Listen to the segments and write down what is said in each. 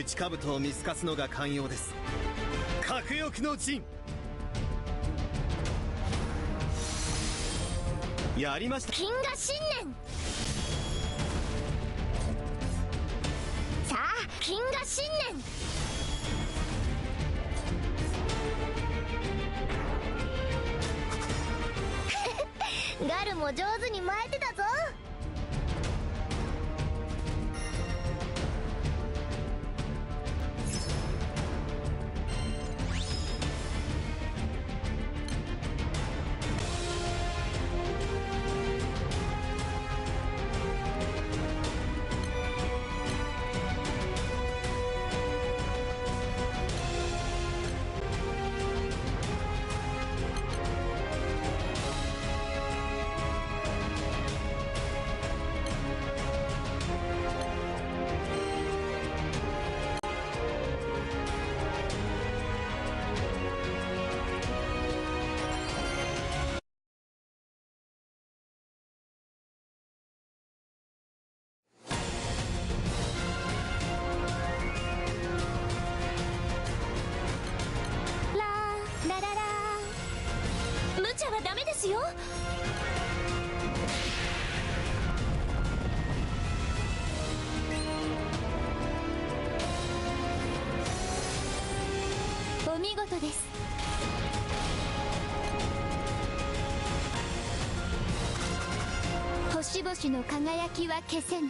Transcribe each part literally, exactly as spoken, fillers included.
内兜を見透かすのが肝要です。核欲の陣、やりました。 金河新年、さあ金河新年、ガルも上手に巻いてたぞ。無茶はダメですよ。お見事です。星々の輝きは消せぬ。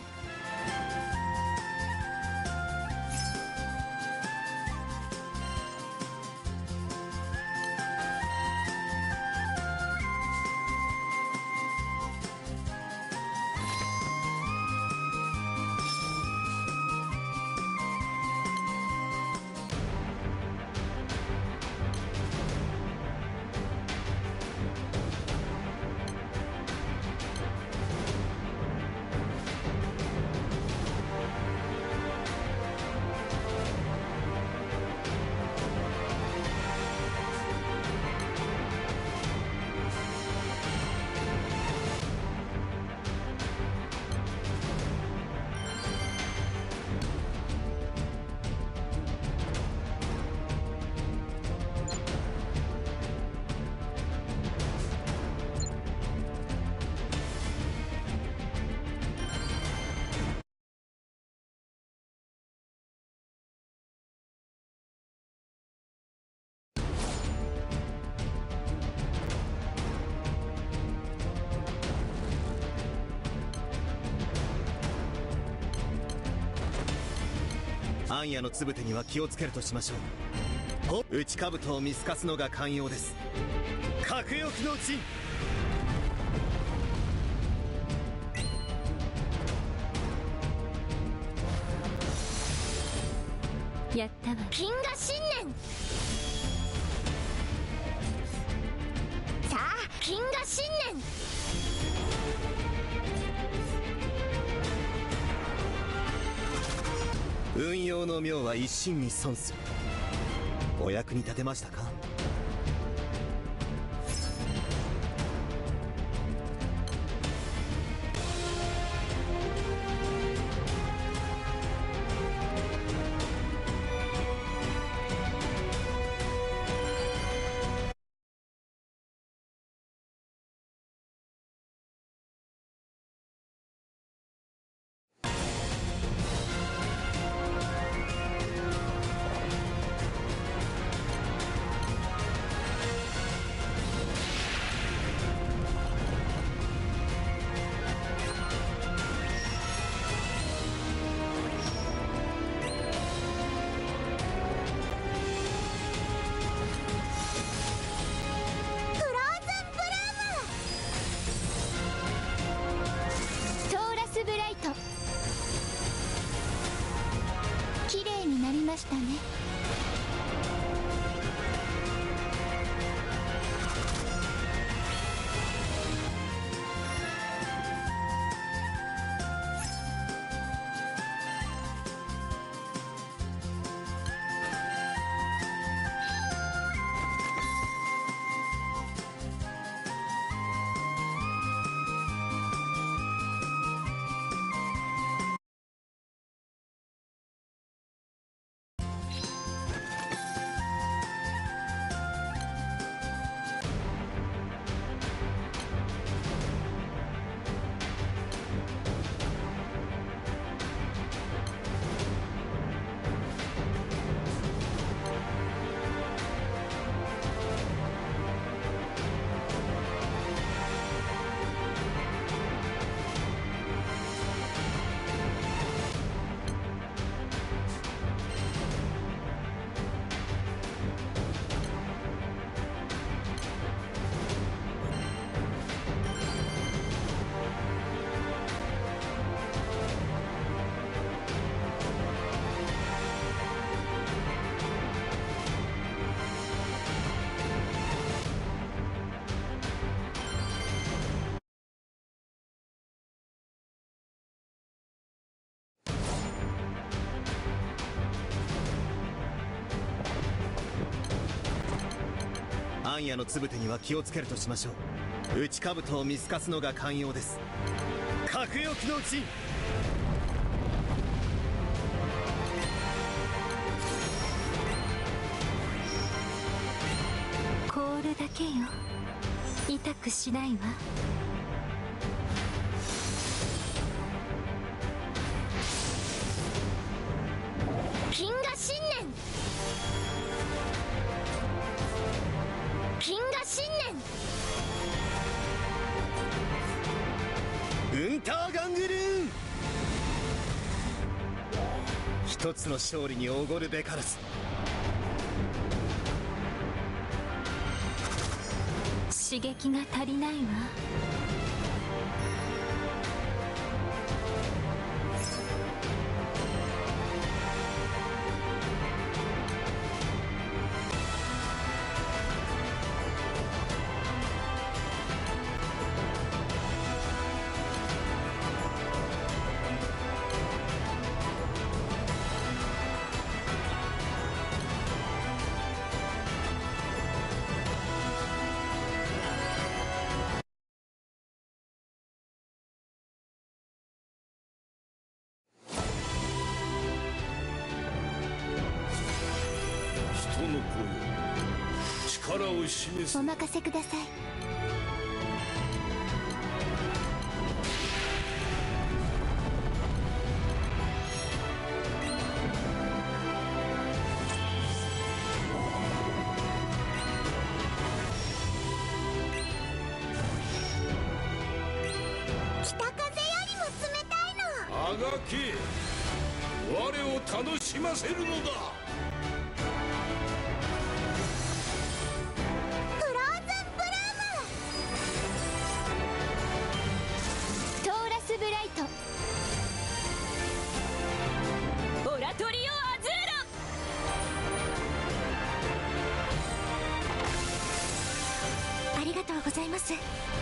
暗夜のつぶてには気をつけるとしましょう。内兜を見透かすのが肝要です。核欲の陣、 やったわ。金河新年、さあ金河新年、 運用の妙は一心に損する。お役に立てましたか？ 綺麗になりましたね。 暗夜のつぶてには気をつけるとしましょう。内兜を見透かすのが肝要です。核翼の陣。 凍るだけよ。痛くしないわ。 金河新年。金河新年。ウンターガングルーン。一つの勝利におごるべからず。 刺激が足りないわ。 人の声、力を示す。 お任せください。 北風よりも冷たいの。 あがけ、我を楽しませるのだ。 オラトリオアズーロ。ありがとうございます。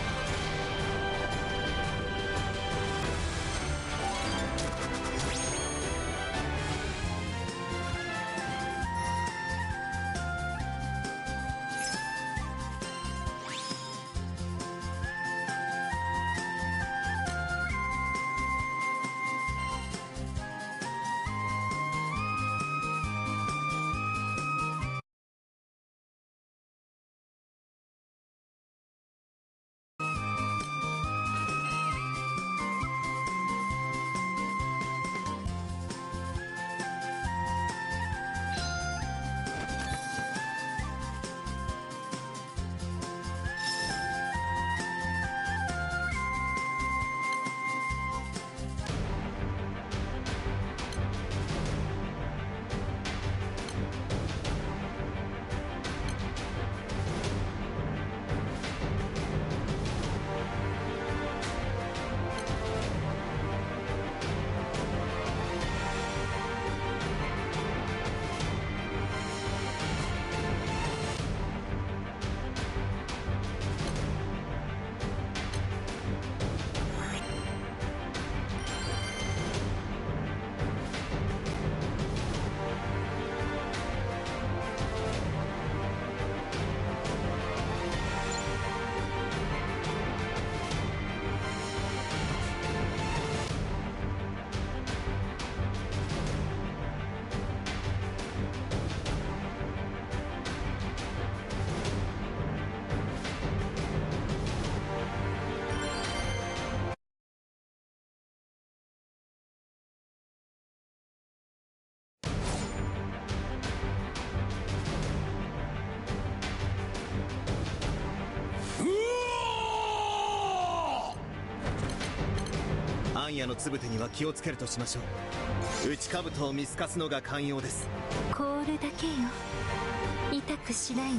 暗夜のつぶてには気をつけるとしましょう。内兜を見透かすのが肝要です。 凍るだけよ。痛くしないわ。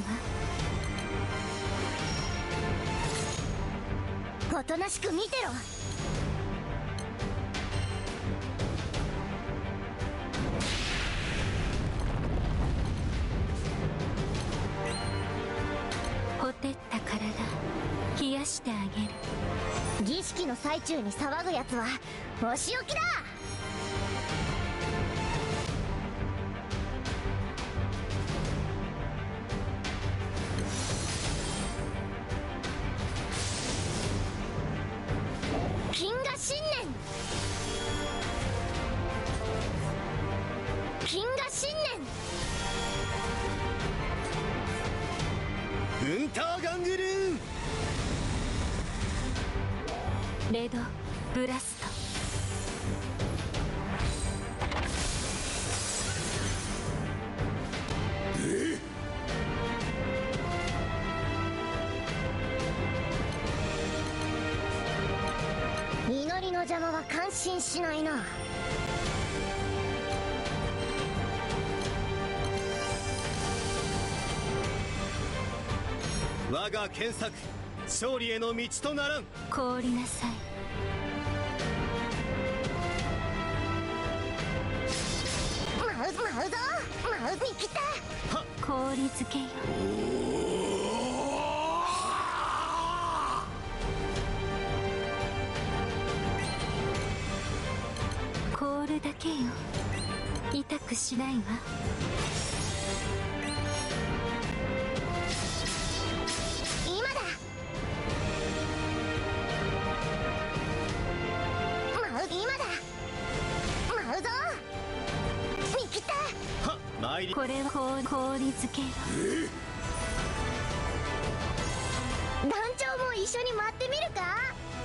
おとなしく見てろ。 ほてった体冷やしてあげる。 儀式の最中に騒ぐやつはお仕置きだ。 レドブラスト。 祈りの邪魔は感心しないな。 我が検索勝利への道とならん。 凍りなさい。 舞う舞うぞ舞うに来た。 氷漬けよ。凍るだけよ。痛くしないわ。 今だ。舞う今だ。舞うぞに来た。 はっ参り。 これは氷氷漬けよ。 団長も一緒に待ってみるか。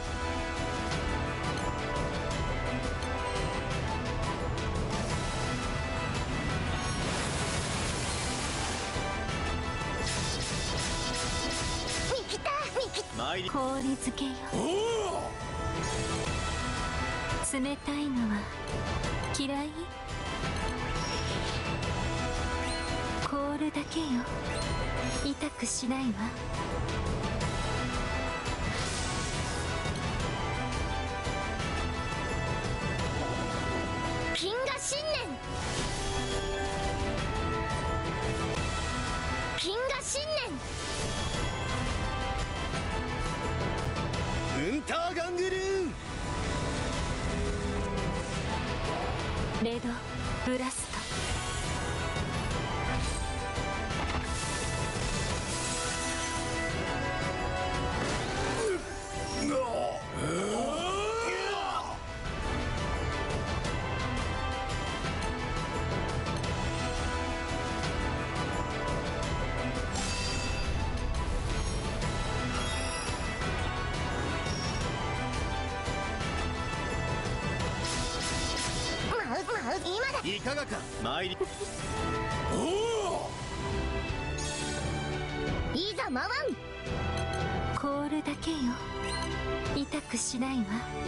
に来たに来た。 参り。 氷漬けよ。冷たいのは嫌い？凍るだけよ。痛くしないわ。 金河新年。金河新年。 ウンターガングルーン。 レドブラスト。 今だ。 いかがか参り。 いざ回ん。 凍るだけよ。痛くしないわ。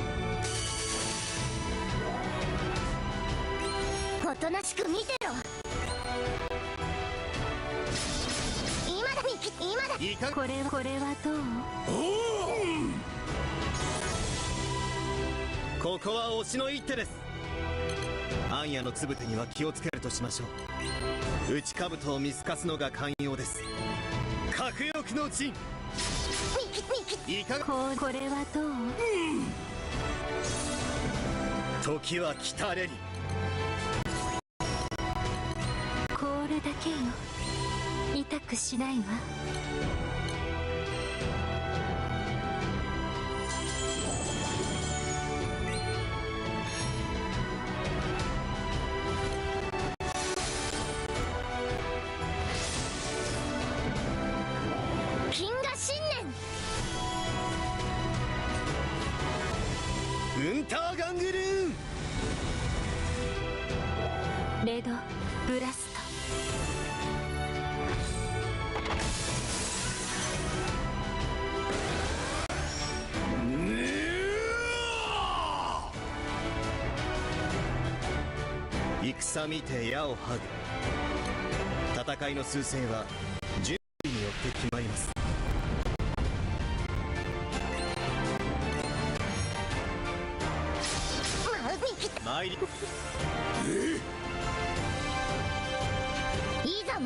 おとなしく見てろ。今だにき今だ。 いかが。 これはこれはどう？ ここは推しの一手です。暗夜のつぶてには気をつけるとしましょう。内兜を見透かすのが寛容です。核欲の陣。 にきにき。 いかが。 ここれはどう？ 時は来たれり。 凍るだけよ。痛くしないわ。 金河新年。 ウンターガングルーン。 レドブラスト。 戦見て矢をはぐ。戦いの趨勢は準備によって決まります。参り。 いざ回ん。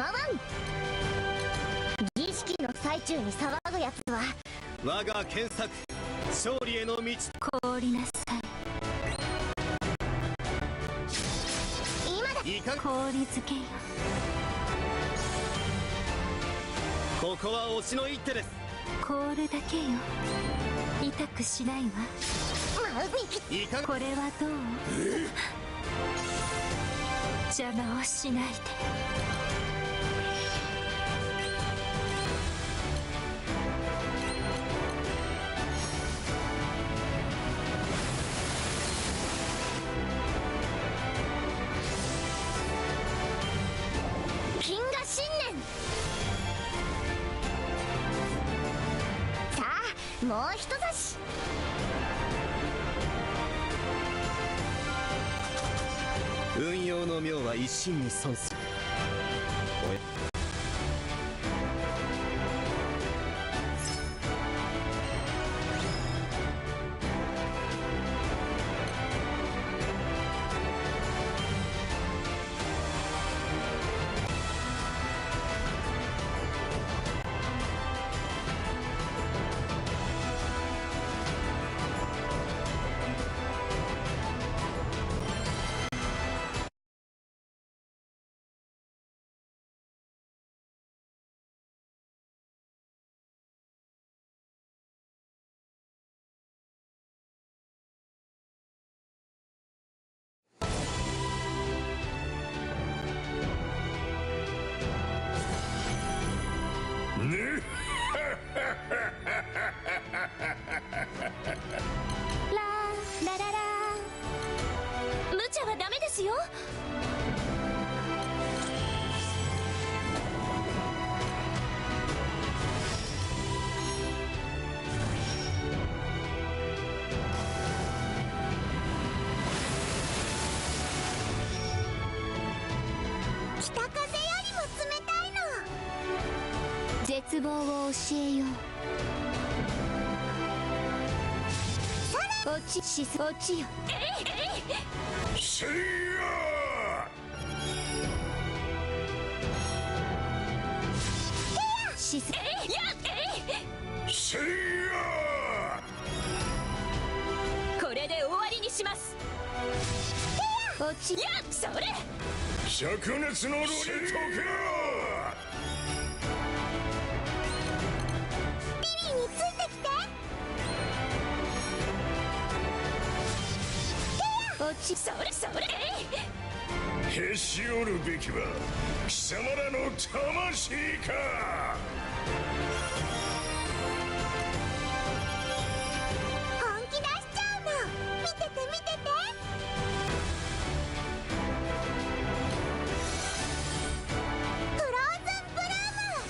儀式の最中に騒ぐやつは我が検索勝利への道。 凍りなさい。 今だ。 いかが。 氷漬けよ。 ここは推しの一手です。 凍るだけよ。痛くしないわ。 いかが。 これはどう？邪魔をしないで。 もう一差し。 運用の妙は一心に損する。おやララララ。無茶はダメですよ。 北風よりも冷たいの。 絶望を教えよう。落ちし落ちよ。 せいやしすせいやこれで終わりにします。落ちやそれ灼熱の炉に溶けろ。 リリーについてきて。 落ちそれそれへし折るべきは貴様らの魂か。 本気出しちゃうの。見てて見てて。フローズンブル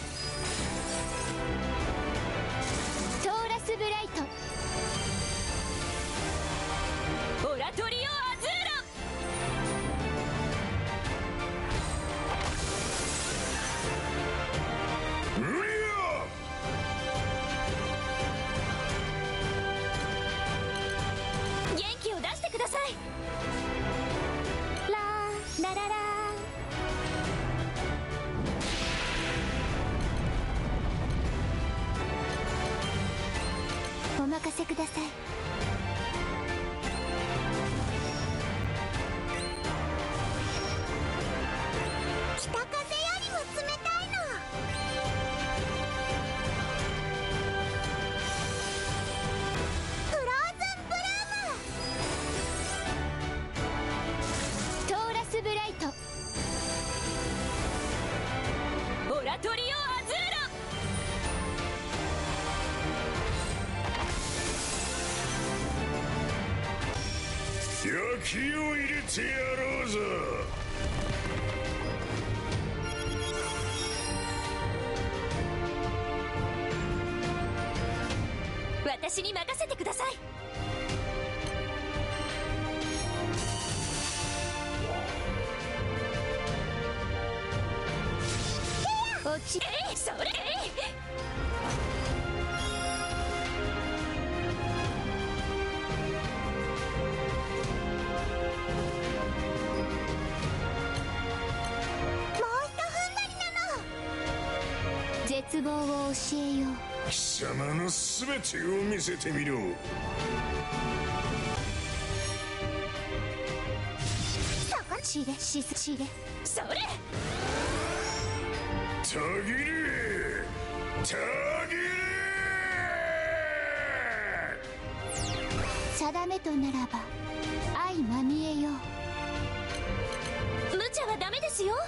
ーム。 トーラスブライト。オラトリオアズーうりゃロ。元気を出してください。ララララ。お任せください。 北風よりも冷たいの。フローズンブルーム。 トーラスブライト。オラトリオアズ焼きを入れてやろうぞ。 ーロ。私に任せてください。落ちえいそれえい。絶望を教えよう。 貴様の全てを見せてみろ。 そこ。 しれしすしれそれたぎれたぎれ。 定めとならば相まみえよう。無茶はダメですよ。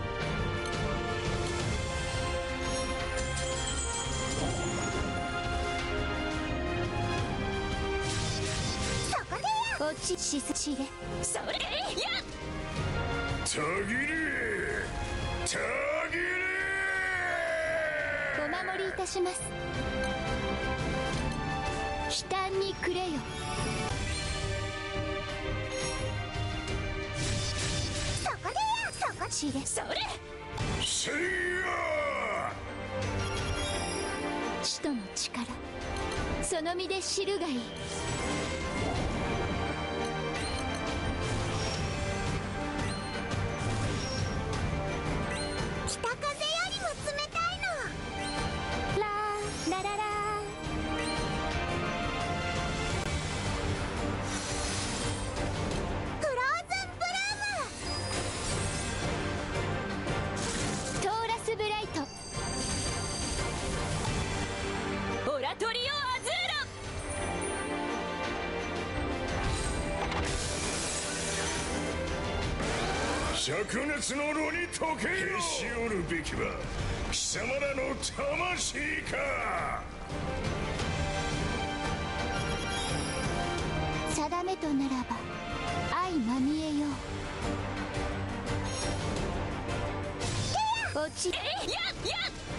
落ちしすしれそれやたぎれたぎれ。 お守りいたします。 悲嘆にくれよ。 そこでやそこ知れそれせいや使徒の力、その身で知るがいい。 北風よりも冷たいの。 ラーラララフローズンブルーム。 トーラスブライト、オラトリオアズ灼熱の炉に溶けよ。へし折るべきは貴様らの魂か。 定めとならば相まみえよう。落ちえいやや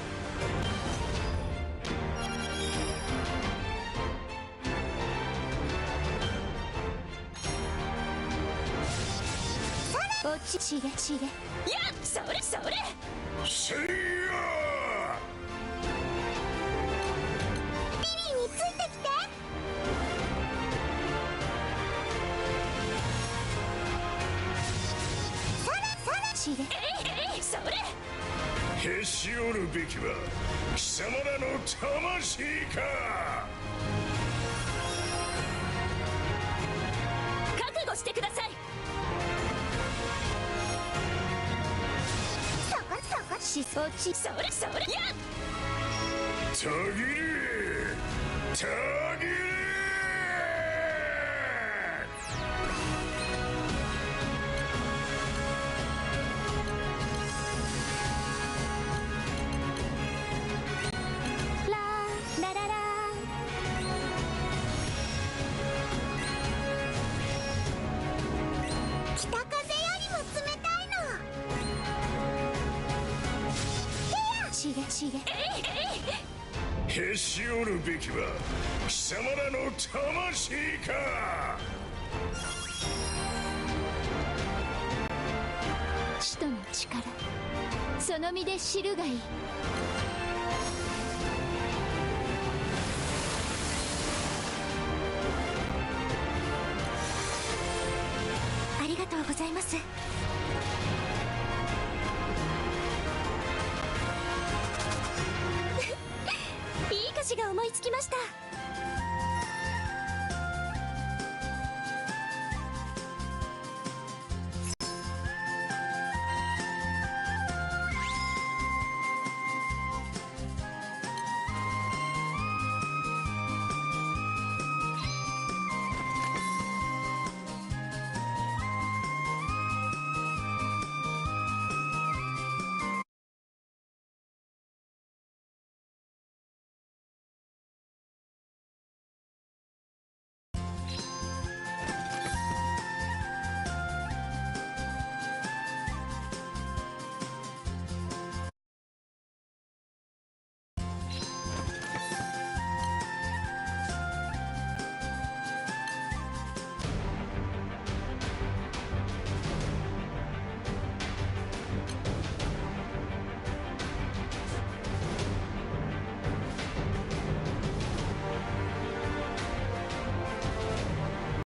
落ちちれちれやそれそれせいやビリーについてきて。それそれちれえいえいそれへし折るべきは貴様らの魂か。 覚悟してください。 そこそこし落ちそれそれやたぎれたぎれ。 ラーラララ北風よりも冷たいの。 ちれちれへし折るべきは貴様らの魂か。 使徒の力、その身で知るがいい。 ありがとうございます。いい歌詞が思いつきました。